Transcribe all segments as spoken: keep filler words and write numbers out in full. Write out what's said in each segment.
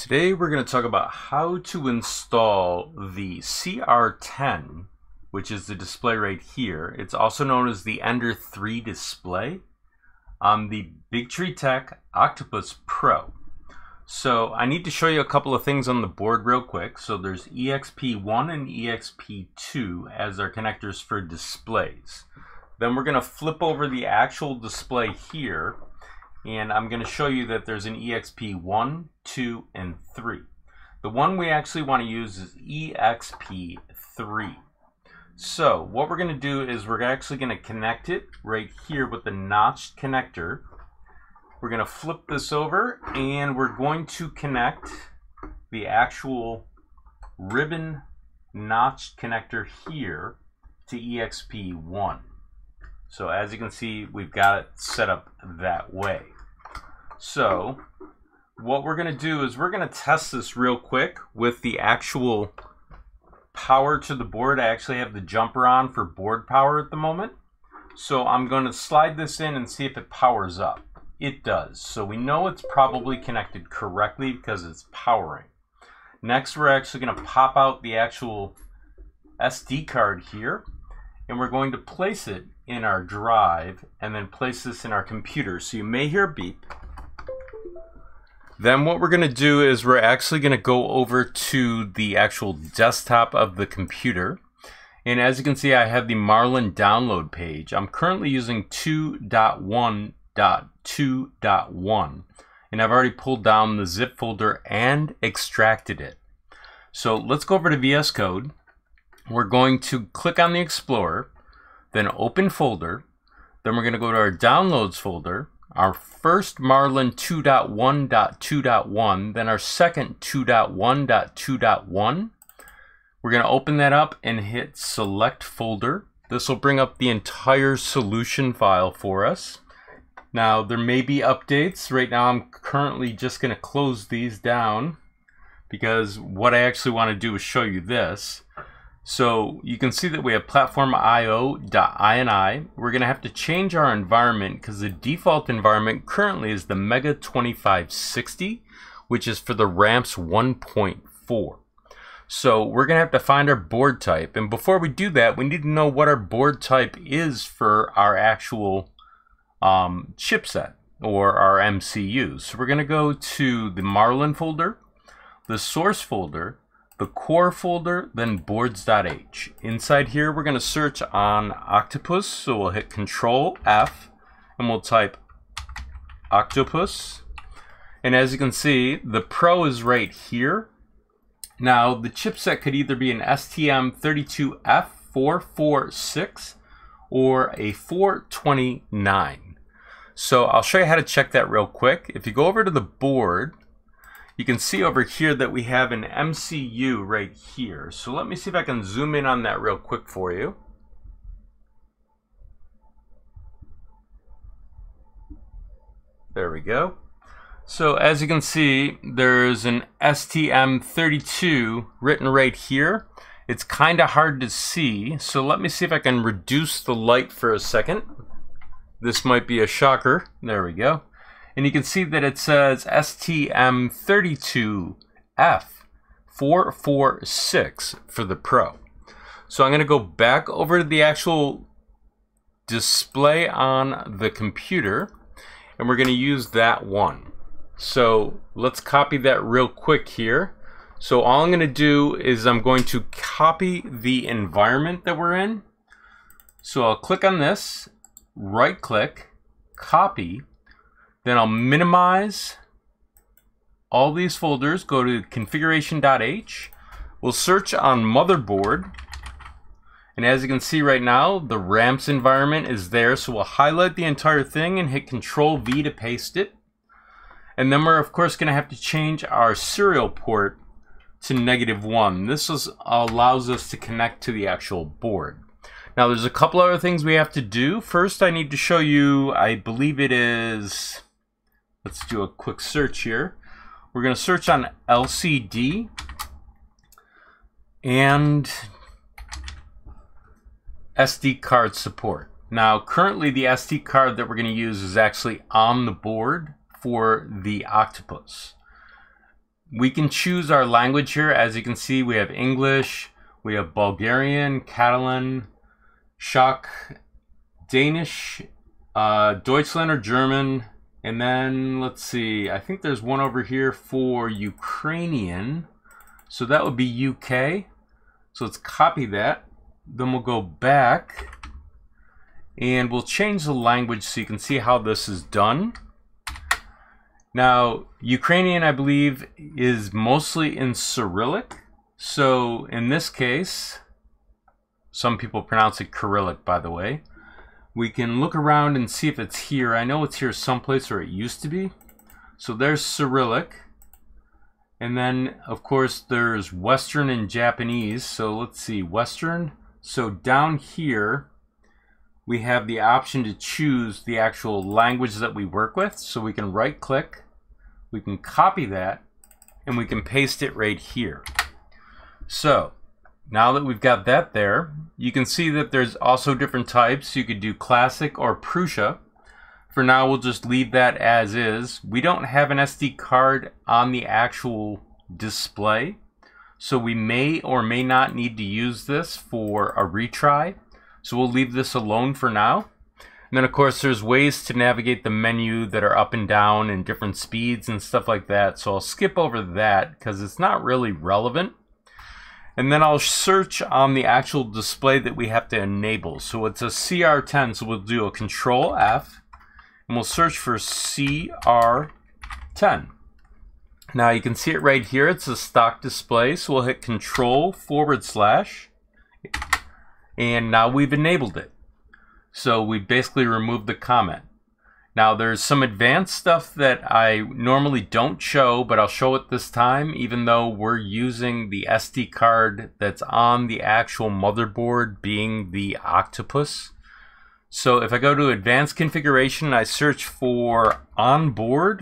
Today we're going to talk about how to install the C R ten, which is the display right here. It's also known as the Ender three display on the BigTreeTech Octopus Pro. So I need to show you a couple of things on the board real quick. So there's E X P one and E X P two as our connectors for displays. Then we're going to flip over the actual display here, and I'm going to show you that there's an E X P one, two, and three. The one we actually want to use is E X P three. So what we're going to do is we're actually going to connect it right here with the notched connector. We're going to flip this over and we're going to connect the actual ribbon notched connector here to E X P one. So as you can see, we've got it set up that way. So what we're going to do is we're going to test this real quick with the actual power to the board. I actually have the jumper on for board power at the moment. So I'm going to slide this in and see if it powers up. It does. So we know it's probably connected correctly because it's powering. Next, we're actually going to pop out the actual S D card here, and we're going to place it in our drive and then place this in our computer. So you may hear a beep. Then what we're going to do is we're actually going to go over to the actual desktop of the computer. And as you can see, I have the Marlin download page. I'm currently using two point one point two point one. And I've already pulled down the zip folder and extracted it. So let's go over to V S Code. We're going to click on the Explorer, then open folder. Then we're going to go to our downloads folder. Our first Marlin two point one point two point one, then our second two point one point two point one. We're going to open that up and hit select folder. This will bring up the entire solution file for us. Now there may be updates. Right now I'm currently just going to close these down because what I actually want to do is show you this. So you can see that we have platform I O dot I N I. We're going to have to change our environment because the default environment currently is the Mega twenty-five sixty, which is for the ramps one point four. So we're going to have to find our board type. And before we do that, we need to know what our board type is for our actual um, chipset or our M C Us. So we're going to go to the Marlin folder, the source folder, the core folder, then boards.h. Inside here, we're going to search on Octopus. So we'll hit Control F and we'll type Octopus. And as you can see, the Pro is right here. Now, the chipset could either be an S T M thirty-two F four forty-six or a four twenty-nine. So I'll show you how to check that real quick. If you go over to the board, you can see over here that we have an M C U right here. So let me see if I can zoom in on that real quick for you. There we go. So as you can see, there's an S T M thirty-two written right here. It's kind of hard to see. So let me see if I can reduce the light for a second. This might be a shocker. There we go. And you can see that it says S T M thirty-two F four forty-six for the Pro. So I'm going to go back over to the actual display on the computer, and we're going to use that one. So let's copy that real quick here. So all I'm going to do is I'm going to copy the environment that we're in. So I'll click on this, right click, copy. Then I'll minimize all these folders, go to configuration.h. We'll search on motherboard. And as you can see right now, the ramps environment is there. So we'll highlight the entire thing and hit Control V to paste it. And then we're of course going to have to change our serial port to negative one. This is, allows us to connect to the actual board. Now there's a couple other things we have to do. First, I need to show you, I believe it is... Let's do a quick search here. We're going to search on L C D and S D card support. Now, currently the S D card that we're going to use is actually on the board for the Octopus. we can choose our language here. As you can see, we have English, we have Bulgarian, Catalan, Czech, Danish, uh, Deutschland or German, and then let's see, I think there's one over here for Ukrainian, so that would be U K. So let's copy that, then we'll go back and we'll change the language so you can see how this is done. Now, Ukrainian, I believe, is mostly in Cyrillic. So in this case, some people pronounce it Cyrillic, by the way. We can look around and see if it's here. I know it's here someplace where it used to be. So there's Cyrillic. And then, of course, there's Western and Japanese. So let's see, Western. So down here, we have the option to choose the actual language that we work with. So we can right click, we can copy that, and we can paste it right here. So now that we've got that there, you can see that there's also different types. You could do classic or Prusa. For now, we'll just leave that as is. We don't have an S D card on the actual display, so we may or may not need to use this for a retry. So we'll leave this alone for now. And then of course there's ways to navigate the menu that are up and down and different speeds and stuff like that. So I'll skip over that because it's not really relevant. And then I'll search on the actual display that we have to enable. So it's a C R ten, so we'll do a Control F and we'll search for C R ten. Now you can see it right here, it's a stock display, so we'll hit Control forward slash, and now we've enabled it. So we basically removed the comment. Now there's some advanced stuff that I normally don't show, but I'll show it this time, even though we're using the S D card that's on the actual motherboard, being the Octopus. So if I go to Advanced Configuration, I search for Onboard,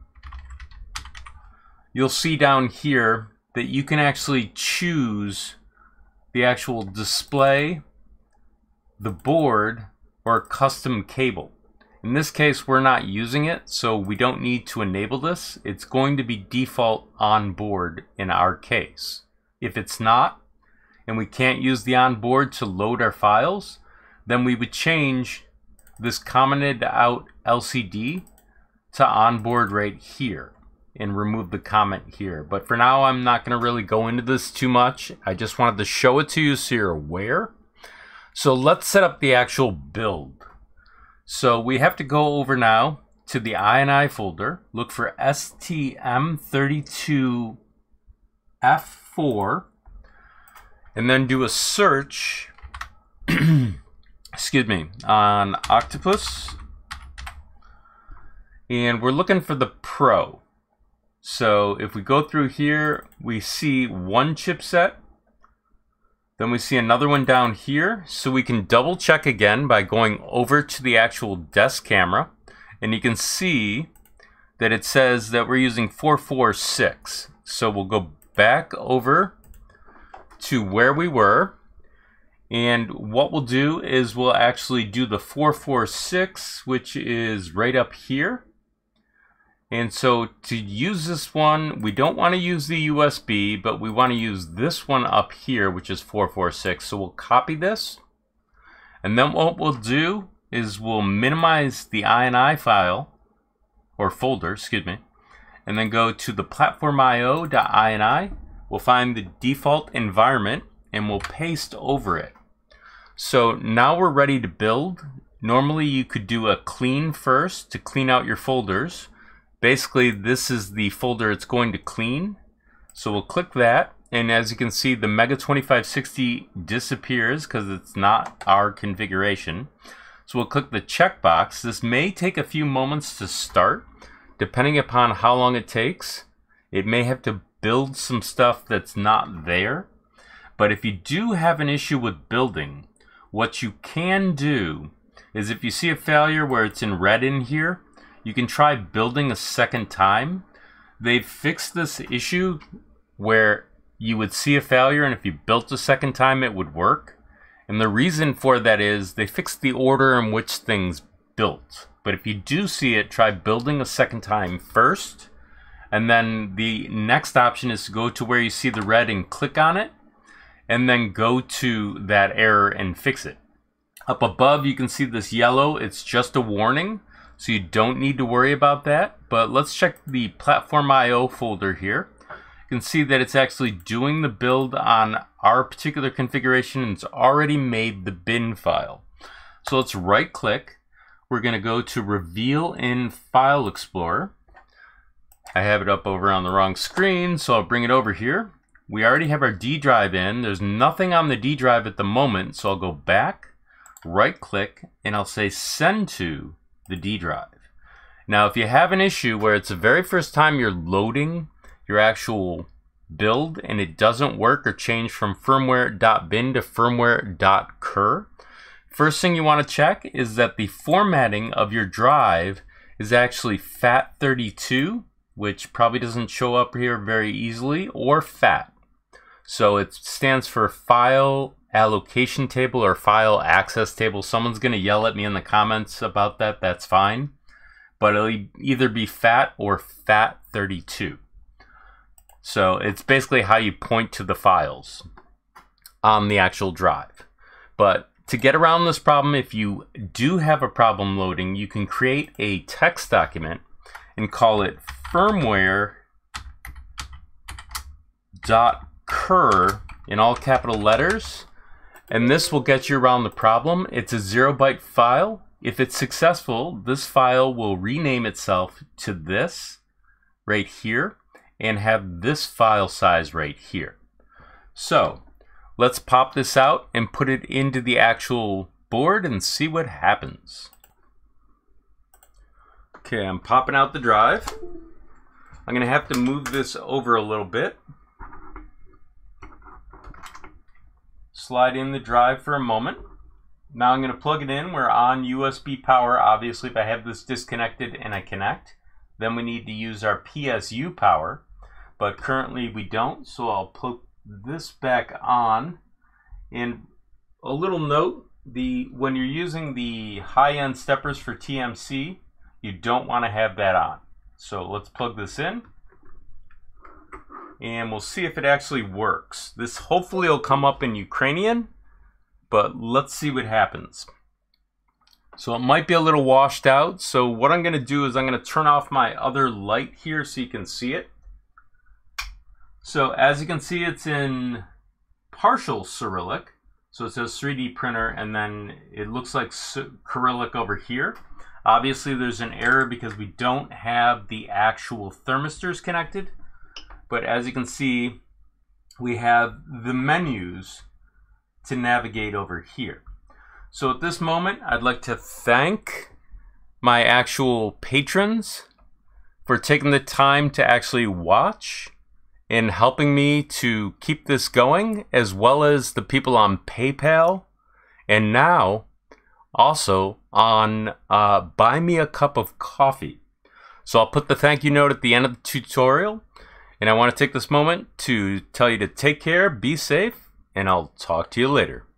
you'll see down here that you can actually choose the actual display, the board, or custom cable. In this case, we're not using it, so we don't need to enable this. It's going to be default on board in our case. If it's not, and we can't use the onboard to load our files, then we would change this commented out L C D to onboard right here and remove the comment here. But for now, I'm not going to really go into this too much. I just wanted to show it to you so you're aware. So let's set up the actual build. So we have to go over now to the I N I folder, look for S T M thirty-two F four, and then do a search excuse me, on Octopus, and we're looking for the Pro. So if we go through here, we see one chipset, then we see another one down here, so we can double check again by going over to the actual desk camera, and you can see that it says that we're using four four six. So we'll go back over to where we were, and what we'll do is we'll actually do the four four six, which is right up here. And so to use this one, we don't want to use the U S B, but we want to use this one up here, which is four four six. So we'll copy this. And then what we'll do is we'll minimize the I N I file, or folder, excuse me, and then go to the platform I O dot I N I. We'll find the default environment and we'll paste over it. So now we're ready to build. Normally you could do a clean first to clean out your folders. Basically, this is the folder it's going to clean. So we'll click that, and as you can see, the Mega twenty-five sixty disappears because it's not our configuration. So we'll click the checkbox. This may take a few moments to start, depending upon how long it takes. It may have to build some stuff that's not there. But if you do have an issue with building, what you can do is if you see a failure where it's in red in here, you can try building a second time. They've fixed this issue where you would see a failure and if you built a second time it would work. And the reason for that is they fixed the order in which things built. But if you do see it, try building a second time first And then the next option is to go to where you see the red and click on it, and then go to that error and fix it. Up above you can see this yellow, it's just a warning, so you don't need to worry about that. But let's check the Platform I O folder here. You can see that it's actually doing the build on our particular configuration, and it's already made the bin file. So let's right click. We're going to go to Reveal in File Explorer. I have it up over on the wrong screen, so I'll bring it over here. We already have our D drive in. There's nothing on the D drive at the moment, so I'll go back, right click, and I'll say send to the D drive. Now if you have an issue where it's the very first time you're loading your actual build and it doesn't work or change from firmware.bin to firmware.cur, first thing you want to check is that the formatting of your drive is actually FAT thirty-two, which probably doesn't show up here very easily, or FAT. So it stands for File Allocation Table or File Access Table. Someone's going to yell at me in the comments about that. That's fine. But it'll either be FAT or FAT thirty-two. So it's basically how you point to the files on the actual drive. But to get around this problem, if you do have a problem loading, you can create a text document and call it firmware.cur in all capital letters, and this will get you around the problem. It's a zero byte file. If it's successful, this file will rename itself to this right here and have this file size right here. So let's pop this out and put it into the actual board and see what happens. Okay, I'm popping out the drive. I'm gonna have to move this over a little bit. Slide in the drive for a moment. Now I'm gonna plug it in. We're on U S B power. Obviously, if I have this disconnected and I connect, then we need to use our P S U power, but currently we don't, so I'll put this back on. And a little note, the when you're using the high-end steppers for T M C, you don't want to have that on. So let's plug this in and we'll see if it actually works. This hopefully will come up in Ukrainian, but let's see what happens. So it might be a little washed out. So what I'm going to do is I'm going to turn off my other light here so you can see it. So as you can see, it's in partial Cyrillic. So it says three D printer, and then it looks like Cyrillic over here. Obviously there's an error because we don't have the actual thermistors connected. But as you can see, we have the menus to navigate over here. So at this moment, I'd like to thank my actual patrons for taking the time to actually watch and helping me to keep this going, as well as the people on PayPal and now also on uh, Buy Me a Cup of Coffee. So I'll put the thank you note at the end of the tutorial, and I want to take this moment to tell you to take care, be safe, and I'll talk to you later.